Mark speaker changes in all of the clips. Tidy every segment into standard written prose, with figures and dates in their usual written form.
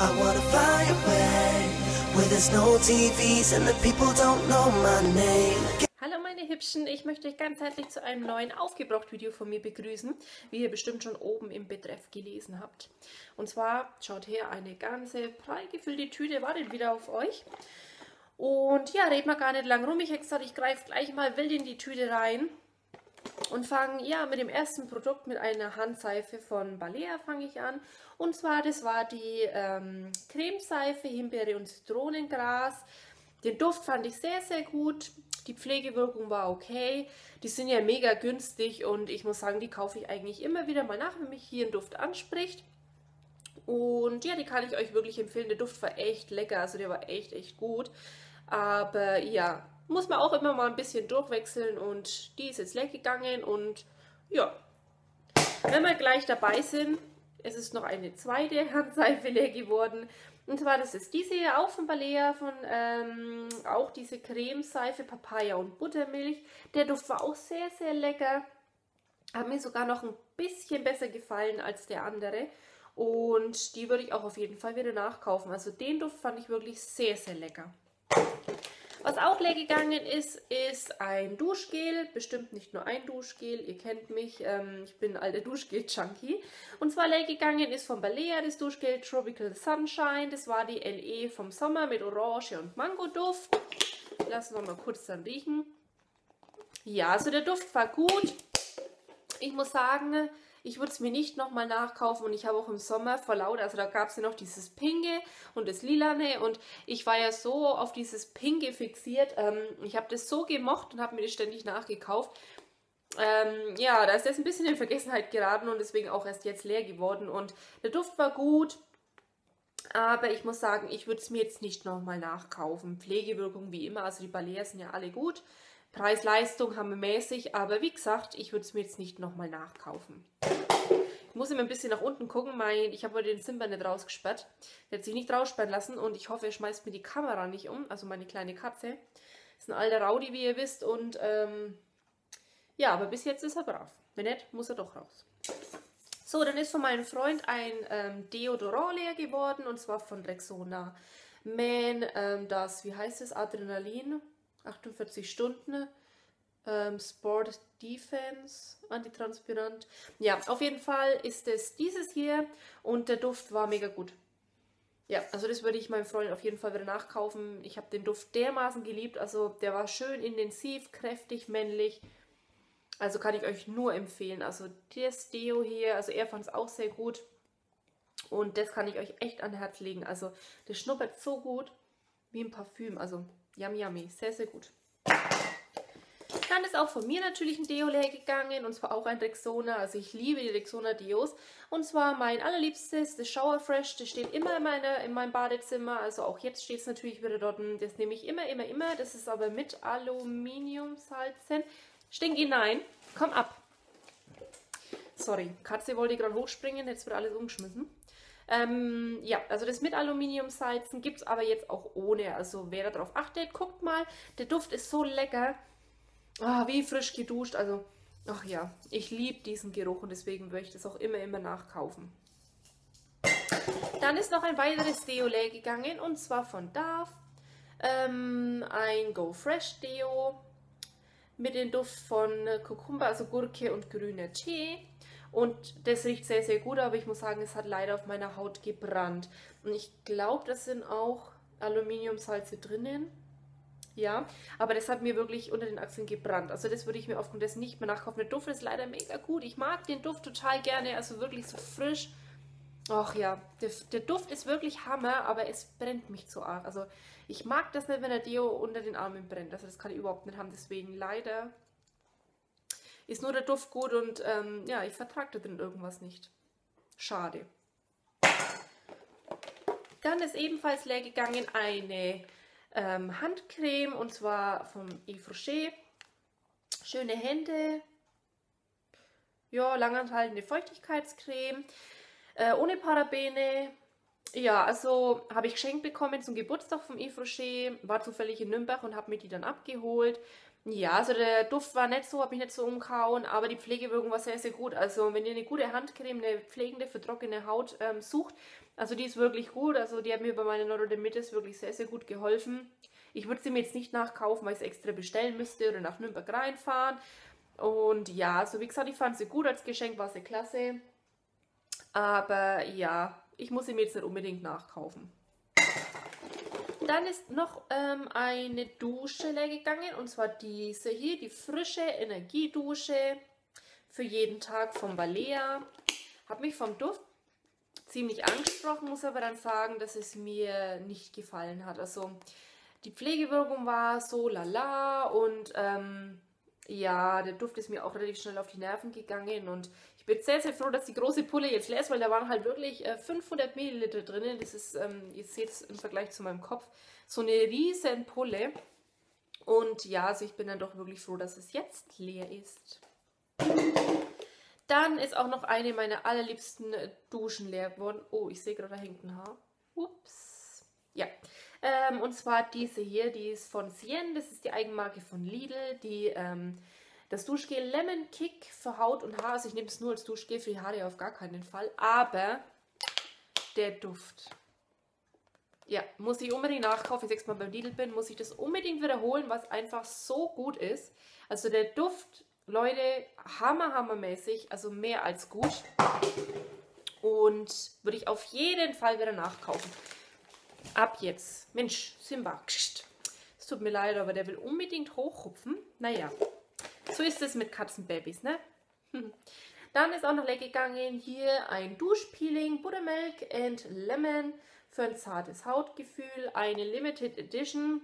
Speaker 1: I wanna fly away, where there's no TVs and the people don't know my name.
Speaker 2: Hallo meine Hübschen, ich möchte euch ganz herzlich zu einem neuen Aufgebraucht-Video von mir begrüßen, wie ihr bestimmt schon oben im Betreff gelesen habt. Und zwar, schaut her, eine ganze prall gefüllte Tüte wartet wieder auf euch. Und ja, red mal gar nicht lang rum, ich hätte gesagt, ich greife gleich mal wild in die Tüte rein. Und fange ja mit dem ersten Produkt, mit einer Handseife von Balea fange ich an. Und zwar, das war die Cremeseife Himbeere und Zitronengras. Den Duft fand ich sehr, sehr gut. Die Pflegewirkung war okay. Die sind ja mega günstig und ich muss sagen, die kaufe ich eigentlich immer wieder mal nach, wenn mich hier ein Duft anspricht. Und ja, die kann ich euch wirklich empfehlen. Der Duft war echt lecker, also der war echt, echt gut. Aber ja, muss man auch immer mal ein bisschen durchwechseln und die ist jetzt leer gegangen und ja, wenn wir gleich dabei sind, es ist noch eine zweite Handseife leer geworden und zwar das ist diese hier auch von Balea, auch diese Cremeseife Papaya und Buttermilch. Der Duft war auch sehr, sehr lecker, hat mir sogar noch ein bisschen besser gefallen als der andere und die würde ich auch auf jeden Fall wieder nachkaufen. Also den Duft fand ich wirklich sehr, sehr lecker. Was auch leer gegangen ist, ist ein Duschgel. Bestimmt nicht nur ein Duschgel, ihr kennt mich, ich bin ein alter Duschgel-Junkie. Und zwar leer gegangen ist von Balea das Duschgel Tropical Sunshine. Das war die LE vom Sommer mit Orange und Mango-Duft. Lassen wir mal kurz dann riechen. Ja, also der Duft war gut. Ich muss sagen, ich würde es mir nicht nochmal nachkaufen und ich habe auch im Sommer vor lauter, also da gab es ja noch dieses Pinke und das Lilane und ich war ja so auf dieses Pinke fixiert. Ich habe das so gemocht und habe mir das ständig nachgekauft. Ja, da ist das ein bisschen in Vergessenheit geraten und deswegen auch erst jetzt leer geworden und der Duft war gut. Aber ich muss sagen, ich würde es mir jetzt nicht nochmal nachkaufen. Pflegewirkung wie immer, also die Balea sind ja alle gut. Preis-Leistung haben wir mäßig, aber wie gesagt, ich würde es mir jetzt nicht nochmal nachkaufen. Ich muss immer ein bisschen nach unten gucken, ich habe heute den Simba nicht rausgesperrt. Der hat sich nicht raussperren lassen und ich hoffe, er schmeißt mir die Kamera nicht um, also meine kleine Katze. Ist ein alter Rowdy, wie ihr wisst und ja, aber bis jetzt ist er brav. Wenn nicht, muss er doch raus. So, dann ist von meinem Freund ein Deodorant leer geworden und zwar von Rexona Man, wie heißt es, Adrenalin, 48 Stunden, Sport Defense, Antitranspirant. Ja, auf jeden Fall ist es dieses hier und der Duft war mega gut. Ja, also das würde ich meinem Freund auf jeden Fall wieder nachkaufen. Ich habe den Duft dermaßen geliebt, also der war schön intensiv, kräftig, männlich. Also kann ich euch nur empfehlen. Also das Deo hier, also er fand es auch sehr gut. Und das kann ich euch echt an Herz legen. Also das schnuppert so gut wie ein Parfüm. Also yummy, yummy. Sehr, sehr gut. Dann ist auch von mir natürlich ein Deo leer gegangen. Und zwar auch ein Rexona. Also ich liebe die Rexona Deos. Und zwar mein allerliebstes, das Shower Fresh. Das steht immer in meinem Badezimmer. Also auch jetzt steht es natürlich wieder dort. Das nehme ich immer, immer, immer. Das ist aber mit Aluminiumsalzen. Stink hinein. Komm ab. Sorry, Katze wollte gerade hochspringen, jetzt wird alles umgeschmissen. Ja, also das mit Aluminiumsalzen gibt es aber jetzt auch ohne. Also wer darauf achtet, guckt mal. Der Duft ist so lecker. Oh, wie frisch geduscht. Also, ach ja, ich liebe diesen Geruch und deswegen würde ich das auch immer, immer nachkaufen. Dann ist noch ein weiteres Deo leer gegangen und zwar von Dove. Ein Go Fresh Deo mit dem Duft von Kurkuma, also Gurke und grüner Tee. Und das riecht sehr, sehr gut, aber ich muss sagen, es hat leider auf meiner Haut gebrannt. Und ich glaube, das sind auch Aluminiumsalze drinnen. Ja, aber das hat mir wirklich unter den Achseln gebrannt. Also das würde ich mir aufgrund dessen nicht mehr nachkaufen. Der Duft ist leider mega gut. Ich mag den Duft total gerne, also wirklich so frisch. Ach ja, der Duft ist wirklich Hammer, aber es brennt mich zu arg. Also ich mag das nicht, wenn der Deo unter den Armen brennt. Also das kann ich überhaupt nicht haben. Deswegen leider ist nur der Duft gut und ja, ich vertrage da drin irgendwas nicht. Schade. Dann ist ebenfalls leer gegangen eine Handcreme und zwar vom Yves Rocher. Schöne Hände. Ja, langanhaltende Feuchtigkeitscreme. Ohne Parabene. Ja, also habe ich geschenkt bekommen zum Geburtstag vom Yves Rocher. War zufällig in Nürnberg und habe mir die dann abgeholt. Ja, also der Duft war nicht so, habe mich nicht so umgehauen, aber die Pflegewirkung war sehr, sehr gut. Also wenn ihr eine gute Handcreme, eine pflegende für trockene Haut sucht, also die ist wirklich gut. Also die hat mir bei meiner Neurodermitis wirklich sehr, sehr gut geholfen. Ich würde sie mir jetzt nicht nachkaufen, weil ich es extra bestellen müsste oder nach Nürnberg reinfahren. Und ja, also wie gesagt, ich fand sie gut, als Geschenk war sie klasse. Aber ja, ich muss sie mir jetzt nicht unbedingt nachkaufen. Dann ist noch eine Dusche leer gegangen, und zwar diese hier, die frische Energiedusche für jeden Tag von Balea. Hat mich vom Duft ziemlich angesprochen, muss aber dann sagen, dass es mir nicht gefallen hat. Also die Pflegewirkung war so lala und ja, der Duft ist mir auch relativ schnell auf die Nerven gegangen und ich bin sehr, sehr froh, dass die große Pulle jetzt leer ist, weil da waren halt wirklich 500 Milliliter drin. Das ist, ihr seht es im Vergleich zu meinem Kopf, so eine riesen Pulle. Und ja, also ich bin dann doch wirklich froh, dass es jetzt leer ist. Dann ist auch noch eine meiner allerliebsten Duschen leer geworden. Oh, ich sehe gerade, da hängt ein Haar. Ups. Ja. Und zwar diese hier, die ist von Sien. Das ist die Eigenmarke von Lidl. Das Duschgel Lemon Kick für Haut und Haar. Also ich nehme es nur als Duschgel, für die Haare auf gar keinen Fall. Aber der Duft. Ja, muss ich unbedingt nachkaufen. Wenn ich 6 Mal beim Lidl bin, muss ich das unbedingt wiederholen, was einfach so gut ist. Also der Duft, Leute, hammermäßig, also mehr als gut. Und würde ich auf jeden Fall wieder nachkaufen. Ab jetzt. Mensch, Simba. Es tut mir leid, aber der will unbedingt hochhupfen. Naja, so ist es mit Katzenbabys, ne? Dann ist auch noch leer gegangen hier ein Duschpeeling, Buttermilk and Lemon für ein zartes Hautgefühl. Eine Limited Edition.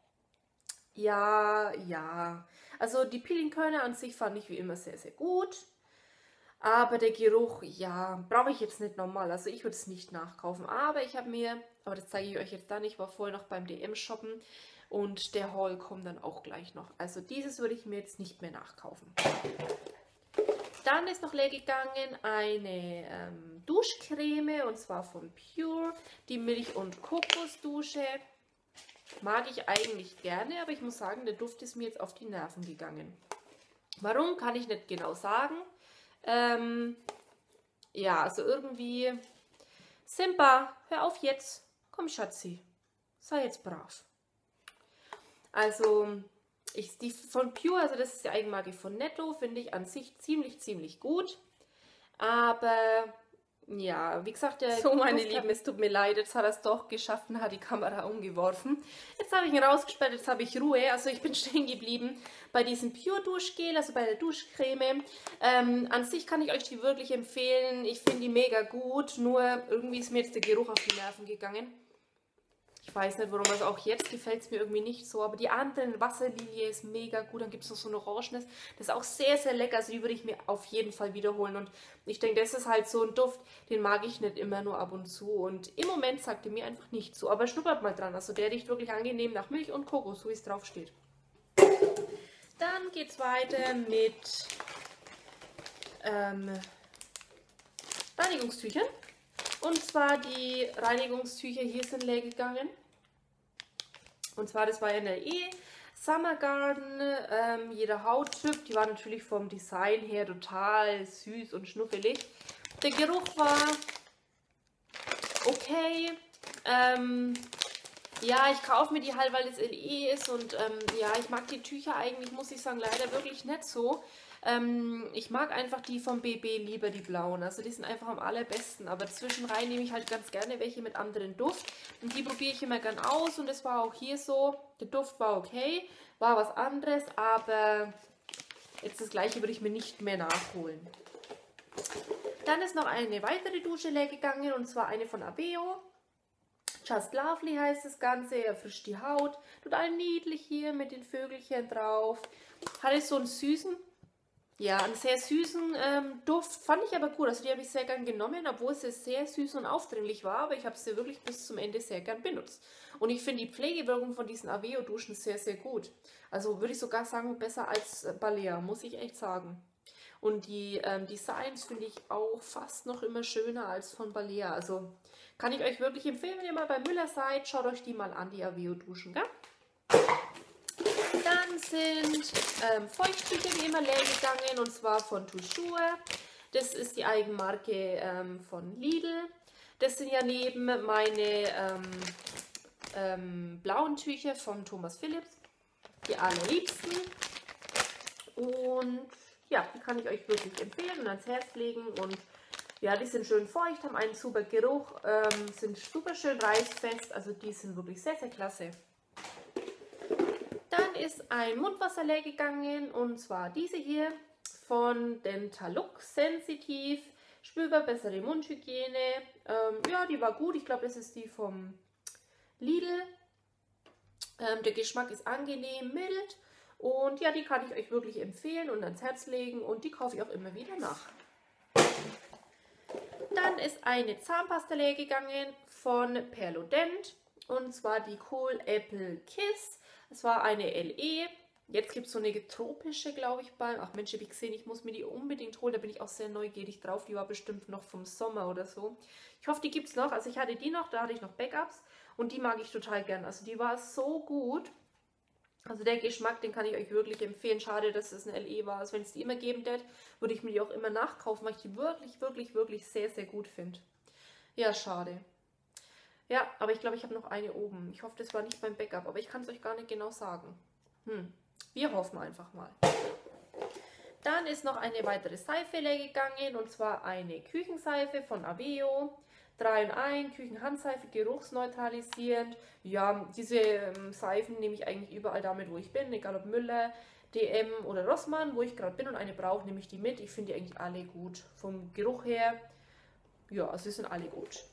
Speaker 2: Ja. Also die Peelingkörner an sich fand ich wie immer sehr, sehr gut. Aber der Geruch, ja, brauche ich jetzt nicht normal. Also ich würde es nicht nachkaufen. Aber ich habe mir, aber das zeige ich euch jetzt dann, ich war vorher noch beim DM shoppen und der Haul kommt dann auch gleich noch. Also dieses würde ich mir jetzt nicht mehr nachkaufen. Dann ist noch leer gegangen eine Duschcreme, und zwar von Pure, die Milch- und Kokosdusche. Mag ich eigentlich gerne, aber ich muss sagen, der Duft ist mir jetzt auf die Nerven gegangen. Warum, kann ich nicht genau sagen. Ja, also irgendwie... Simba, hör auf jetzt. Komm, Schatzi. Sei jetzt brav. Also, die von Pure, also das ist die Eigenmarke von Netto, finde ich an sich ziemlich gut. Aber... ja, wie gesagt, der so, meine Lieben, es tut mir leid, jetzt hat er es doch geschafft und hat die Kamera umgeworfen. Jetzt habe ich ihn rausgesperrt, jetzt habe ich Ruhe. Also ich bin stehen geblieben bei diesem Pure Duschgel, also bei der Duschcreme. An sich kann ich euch die wirklich empfehlen. Ich finde die mega gut, nur irgendwie ist mir jetzt der Geruch auf die Nerven gegangen. Ich weiß nicht, warum, also auch jetzt gefällt es mir irgendwie nicht so, aber die andere Wasserlilie ist mega gut. Dann gibt es noch so ein Orangenes, das ist auch sehr, sehr lecker, also die würde ich mir auf jeden Fall wiederholen. Und ich denke, das ist halt so ein Duft, den mag ich nicht immer nur ab und zu. Und im Moment sagt er mir einfach nicht so, aber schnuppert mal dran. Also der riecht wirklich angenehm nach Milch und Kokos, so wie es drauf steht. Dann geht es weiter mit Reinigungstüchern. Und zwar die Reinigungstücher hier sind leer gegangen. Und zwar, das war NLE, Summer Garden, jeder Hauttyp. Die war natürlich vom Design her total süß und schnuffelig. Der Geruch war okay. Ja, ich kaufe mir die halt, weil es LE ist. Und ja, ich mag die Tücher eigentlich, muss ich sagen, leider wirklich nicht so. Ich mag einfach die vom BB lieber, die blauen. Also die sind einfach am allerbesten. Aber zwischenrein nehme ich halt ganz gerne welche mit anderen Duft. Und die probiere ich immer gern aus. Und das war auch hier so. Der Duft war okay. War was anderes. Aber jetzt das gleiche würde ich mir nicht mehr nachholen. Dann ist noch eine weitere Dusche leer gegangen. Und zwar eine von Aveo. Just Lovely heißt das Ganze. Erfrischt die Haut. Total niedlich hier mit den Vögelchen drauf. Hat es so einen süßen... ja, einen sehr süßen Duft, fand ich aber gut. Also die habe ich sehr gern genommen, obwohl sie sehr süß und aufdringlich war. Aber ich habe sie wirklich bis zum Ende sehr gern benutzt. Und ich finde die Pflegewirkung von diesen Aveo-Duschen sehr, sehr gut. Also würde ich sogar sagen, besser als Balea, muss ich echt sagen. Und die Designs finde ich auch fast noch immer schöner als von Balea. Also kann ich euch wirklich empfehlen, wenn ihr mal bei Müller seid, schaut euch die mal an, die Aveo-Duschen, gell? Dann Dann sind Feuchttücher wie immer leer gegangen, und zwar von Toujour. Das ist die Eigenmarke von Lidl. Das sind ja neben meine blauen Tücher von Thomas Philips, die allerliebsten. Und ja, die kann ich euch wirklich empfehlen und ans Herz legen. Und ja, die sind schön feucht, haben einen super Geruch, sind super schön reißfest. Also die sind wirklich sehr, sehr klasse. Dann ist ein Mundwasser leer gegangen, und zwar diese hier von Dentalux Sensitiv. Spürbar bessere Mundhygiene. Ja, die war gut. Ich glaube, das ist die vom Lidl. Der Geschmack ist angenehm, mild. Und ja, die kann ich euch wirklich empfehlen und ans Herz legen. Und die kaufe ich auch immer wieder nach. Dann ist eine Zahnpasta leer gegangen von Perlodent. Und zwar die Cool Apple Kiss. Es war eine LE. Jetzt gibt es so eine tropische, glaube ich, bei. Ach Mensch, habe ich gesehen, ich muss mir die unbedingt holen. Da bin ich auch sehr neugierig drauf. Die war bestimmt noch vom Sommer oder so. Ich hoffe, die gibt es noch. Also ich hatte die noch, da hatte ich noch Backups. Und die mag ich total gern. Also die war so gut. Also der Geschmack, den kann ich euch wirklich empfehlen. Schade, dass es eine LE war. Also wenn es die immer geben hätte, würde ich mir die auch immer nachkaufen, weil ich die wirklich, wirklich, wirklich sehr, sehr gut finde. Ja, schade. Ja, aber ich glaube, ich habe noch eine oben. Ich hoffe, das war nicht beim Backup, aber ich kann es euch gar nicht genau sagen. Wir hoffen einfach mal. Dann ist noch eine weitere Seife leer gegangen, und zwar eine Küchenseife von Aveo. 3 in 1, Küchenhandseife, geruchsneutralisierend. Ja, diese Seifen nehme ich eigentlich überall damit, wo ich bin, egal ob Müller, DM oder Rossmann, wo ich gerade bin und eine brauche, nehme ich die mit. Ich finde die eigentlich alle gut. Vom Geruch her, ja, also sie sind alle gut.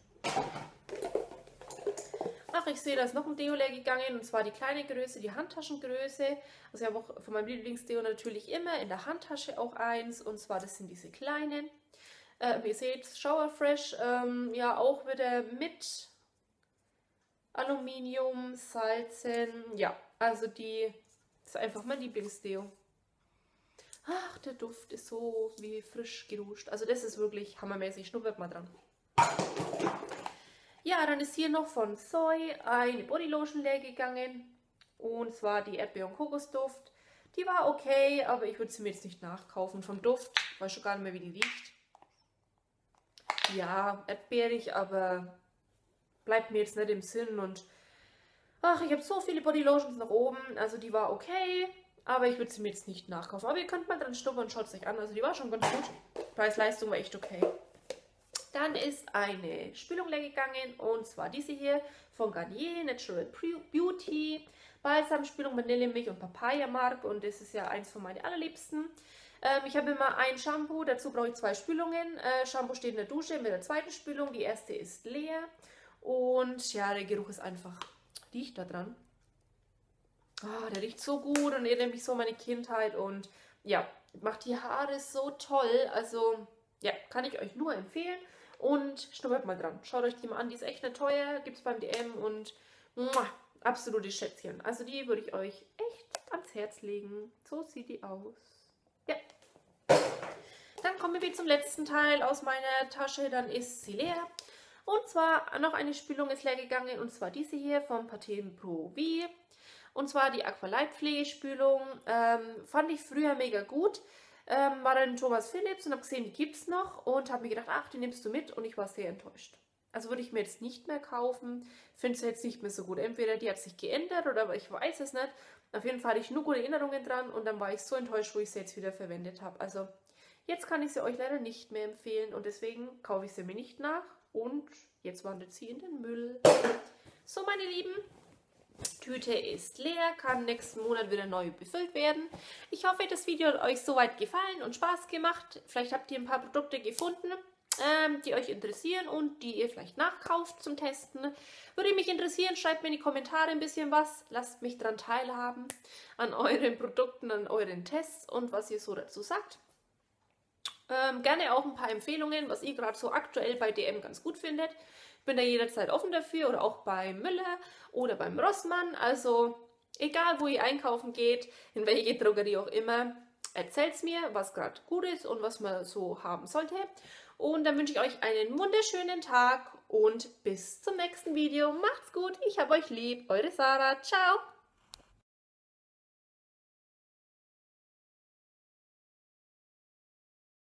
Speaker 2: Ach, ich sehe, da ist noch ein Deo leer gegangen, und zwar die kleine Größe, die Handtaschengröße. Also ich habe auch von meinem Lieblingsdeo natürlich immer in der Handtasche auch eins, und zwar das sind diese kleinen. Wie ihr seht, Shower Fresh, ja auch wieder mit Aluminium, Salzen. Ja, also die ist einfach mein Lieblingsdeo. Ach, der Duft ist so wie frisch geduscht. Also das ist wirklich hammermäßig. Schnuppert mal dran. Ja, dann ist hier noch von Zoe eine Bodylotion leer gegangen. Und zwar die Erdbeer- und Kokosduft. Die war okay, aber ich würde sie mir jetzt nicht nachkaufen. Vom Duft, ich weiß schon gar nicht mehr, wie die riecht. Ja, erdbeerig, aber bleibt mir jetzt nicht im Sinn. Und ach, ich habe so viele Bodylotions nach oben. Also die war okay, aber ich würde sie mir jetzt nicht nachkaufen. Aber ihr könnt mal dran schnuppern und schaut es euch an. Also die war schon ganz gut. Preis-Leistung war echt okay. Dann ist eine Spülung leer gegangen, und zwar diese hier von Garnier Natural Beauty. Balsamspülung, Vanillemilch und Papaya-Mark, und das ist ja eins von meinen allerliebsten. Ich habe immer ein Shampoo, dazu brauche ich 2 Spülungen. Shampoo steht in der Dusche mit der zweiten Spülung, die erste ist leer. Und ja, der Geruch ist einfach, riecht da dran. Oh, der riecht so gut und erinnert mich so an meine Kindheit und ja, macht die Haare so toll. Also ja, kann ich euch nur empfehlen. Und schnuppert mal dran. Schaut euch die mal an, die ist echt nicht teuer, gibt es beim DM und absolutes Schätzchen. Also die würde ich euch echt ans Herz legen. So sieht die aus. Ja. Dann kommen wir zum letzten Teil aus meiner Tasche, dann ist sie leer. Und zwar noch eine Spülung ist leer gegangen, und zwar diese hier vom Pantene Pro V. Und zwar die Aqualight Pflegespülung. Fand ich früher mega gut. War dann Thomas Philips und habe gesehen, die gibt es noch, und habe mir gedacht, ach, die nimmst du mit, und ich war sehr enttäuscht. Also würde ich mir jetzt nicht mehr kaufen, finde es jetzt nicht mehr so gut. Entweder die hat sich geändert oder ich weiß es nicht. Auf jeden Fall hatte ich nur gute Erinnerungen dran, und dann war ich so enttäuscht, wo ich sie jetzt wieder verwendet habe. Also jetzt kann ich sie euch leider nicht mehr empfehlen, und deswegen kaufe ich sie mir nicht nach, und jetzt wandert sie in den Müll. So, meine Lieben. Tüte ist leer, kann nächsten Monat wieder neu befüllt werden. Ich hoffe, das Video hat euch soweit gefallen und Spaß gemacht. Vielleicht habt ihr ein paar Produkte gefunden, die euch interessieren und die ihr vielleicht nachkauft zum Testen. Würde mich interessieren, schreibt mir in die Kommentare ein bisschen was. Lasst mich daran teilhaben, an euren Produkten, an euren Tests und was ihr so dazu sagt. Gerne auch ein paar Empfehlungen, was ihr gerade so aktuell bei DM ganz gut findet. Ich bin da jederzeit offen dafür, oder auch bei Müller oder beim Rossmann. Also egal, wo ihr einkaufen geht, in welche Drogerie auch immer, erzählt es mir, was gerade gut ist und was man so haben sollte. Und dann wünsche ich euch einen wunderschönen Tag und bis zum nächsten Video. Macht's gut, ich hab euch lieb. Eure Sarah. Ciao.